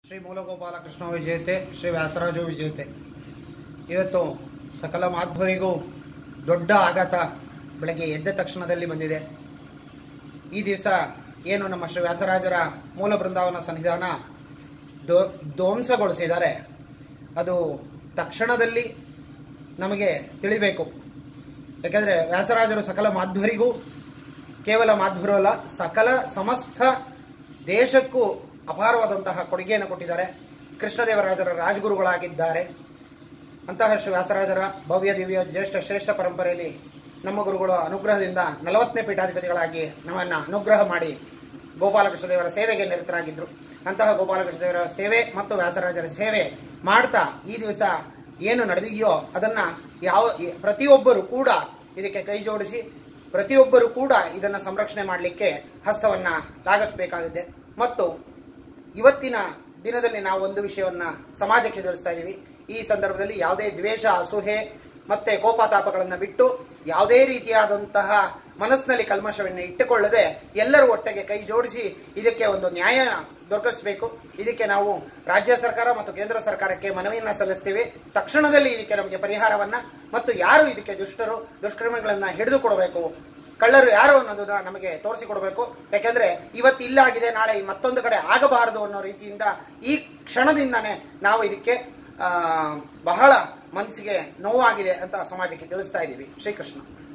ಶ್ರೀ ಮೂಲಗೋಪಾಲ ಕೃಷ್ಣ ವಿಜಯತೆ, ಶ್ರೀ ವ್ಯಾಸರಾಜು ವಿಜಯತೆ. ಇವತ್ತು ಸಕಲ ಮಾಧ್ವರಿಗೂ ದೊಡ್ಡ ಆಘಾತ ಬೆಳಗ್ಗೆ ಎದ್ದ ತಕ್ಷಣದಲ್ಲಿ ಬಂದಿದೆ. ಈ ದಿವಸ ಏನು ನಮ್ಮ ಶ್ರೀ ವ್ಯಾಸರಾಜರ ಮೂಲ ಬೃಂದಾವನ ಸನ್ನಿಧಾನ ಧ್ವಂಸಗೊಳಿಸಿದ್ದಾರೆ, ಅದು ತಕ್ಷಣದಲ್ಲಿ ನಮಗೆ ತಿಳಿಬೇಕು. ಯಾಕೆಂದರೆ ವ್ಯಾಸರಾಜರು ಸಕಲ ಮಾಧ್ವರಿಗೂ, ಕೇವಲ ಮಾಧ್ವರು ಅಲ್ಲ, ಸಕಲ ಸಮಸ್ತ ದೇಶಕ್ಕೂ ಅಪಾರವಾದಂತಹ ಕೊಡುಗೆಯನ್ನು ಕೊಟ್ಟಿದ್ದಾರೆ. ಕೃಷ್ಣದೇವರಾಜರ ರಾಜಗುರುಗಳಾಗಿದ್ದಾರೆ. ಅಂತಹ ಶ್ರೀ ವ್ಯಾಸರಾಜರ ಭವ್ಯ ದಿವ್ಯ ಜ್ಯೇಷ್ಠ ಶ್ರೇಷ್ಠ ಪರಂಪರೆಯಲ್ಲಿ ನಮ್ಮ ಗುರುಗಳ ಅನುಗ್ರಹದಿಂದ 40ನೇ ಪೀಠಾಧಿಪತಿಗಳಾಗಿ ನಮ್ಮನ್ನು ಅನುಗ್ರಹ ಮಾಡಿ ಗೋಪಾಲಕೃಷ್ಣದೇವರ ಸೇವೆಗೆ ನಿರತರಾಗಿದ್ದರು. ಅಂತಹ ಗೋಪಾಲಕೃಷ್ಣದೇವರ ಸೇವೆ ಮತ್ತು ವ್ಯಾಸರಾಜರ ಸೇವೆ ಮಾಡ್ತಾ ಈ ದಿವಸ ಏನು ನಡೆದಿದೆಯೋ ಅದನ್ನು ಪ್ರತಿಯೊಬ್ಬರು ಕೂಡ ಇದಕ್ಕೆ ಕೈ ಜೋಡಿಸಿ ಪ್ರತಿಯೊಬ್ಬರು ಕೂಡ ಇದನ್ನು ಸಂರಕ್ಷಣೆ ಮಾಡಲಿಕ್ಕೆ ಹಸ್ತವನ್ನು ಲಾಗಿಸಬೇಕಾಗಿದೆ. ಮತ್ತು ಇವತ್ತಿನ ದಿನದಲ್ಲಿ ನಾವು ಒಂದು ವಿಷಯವನ್ನು ಸಮಾಜಕ್ಕೆ ತಿಳಿಸ್ತಾ ಇದ್ದೀವಿ. ಈ ಸಂದರ್ಭದಲ್ಲಿ ಯಾವುದೇ ದ್ವೇಷ, ಅಸೂಹೆ ಮತ್ತೆ ಕೋಪತಾಪಗಳನ್ನು ಬಿಟ್ಟು ಯಾವುದೇ ರೀತಿಯಾದಂತಹ ಮನಸ್ಸಿನಲ್ಲಿ ಕಲ್ಮಶವನ್ನು ಇಟ್ಟುಕೊಳ್ಳದೆ ಎಲ್ಲರೂ ಒಟ್ಟಿಗೆ ಕೈ ಜೋಡಿಸಿ ಇದಕ್ಕೆ ಒಂದು ನ್ಯಾಯ ದೊರಕಿಸಬೇಕು. ಇದಕ್ಕೆ ನಾವು ರಾಜ್ಯ ಸರ್ಕಾರ ಮತ್ತು ಕೇಂದ್ರ ಸರ್ಕಾರಕ್ಕೆ ಮನವಿಯನ್ನು ಸಲ್ಲಿಸ್ತೀವಿ. ತಕ್ಷಣದಲ್ಲಿ ಇದಕ್ಕೆ ನಮಗೆ ಪರಿಹಾರವನ್ನು ಮತ್ತು ಯಾರು ಇದಕ್ಕೆ ದುಷ್ಕರ್ಮಿಗಳನ್ನು ಹಿಡಿದು ಕೊಡಬೇಕು, ಕಳ್ಳರು ಯಾರು ಅನ್ನೋದನ್ನ ನಮಗೆ ತೋರಿಸಿಕೊಡಬೇಕು. ಯಾಕೆಂದ್ರೆ ಇವತ್ತು ಇಲ್ಲಾಗಿದೆ, ನಾಳೆ ಮತ್ತೊಂದು ಕಡೆ ಆಗಬಾರದು ಅನ್ನೋ ರೀತಿಯಿಂದ ಈ ಕ್ಷಣದಿಂದಾನೇ ನಾವು ಇದಕ್ಕೆ ಬಹಳ ಮನಸ್ಸಿಗೆ ನೋವಾಗಿದೆ ಅಂತ ಸಮಾಜಕ್ಕೆ ತಿಳಿಸ್ತಾ ಇದ್ದೀವಿ. ಶ್ರೀಕೃಷ್ಣ.